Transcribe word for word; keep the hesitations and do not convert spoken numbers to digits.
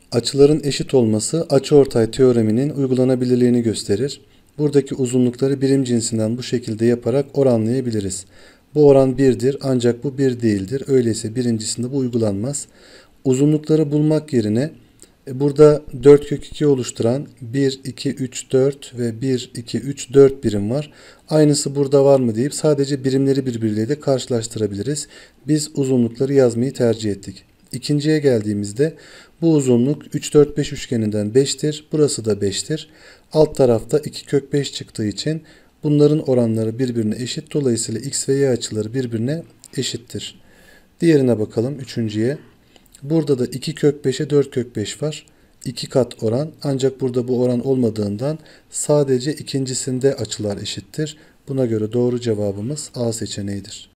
Açıların eşit olması açıortay teoreminin uygulanabilirliğini gösterir. Buradaki uzunlukları birim cinsinden bu şekilde yaparak oranlayabiliriz. Bu oran birdir ancak bu bir değildir. Öyleyse birincisinde bu uygulanmaz. Uzunlukları bulmak yerine burada dört kök iki oluşturan bir, iki, üç, dört ve bir, iki, üç, dört birim var. Aynısı burada var mı deyip sadece birimleri birbirleriyle de karşılaştırabiliriz. Biz uzunlukları yazmayı tercih ettik. İkinciye geldiğimizde bu uzunluk üç, dört, beş üçgeninden beştir. Burası da beştir. Alt tarafta iki kök beş çıktığı için bunların oranları birbirine eşit. Dolayısıyla x ve y açıları birbirine eşittir. Diğerine bakalım, üçüncüye. Burada da iki kök beşe dört kök beş var. iki kat oran, ancak burada bu oran olmadığından sadece ikincisinde açılar eşittir. Buna göre doğru cevabımız A seçeneğidir.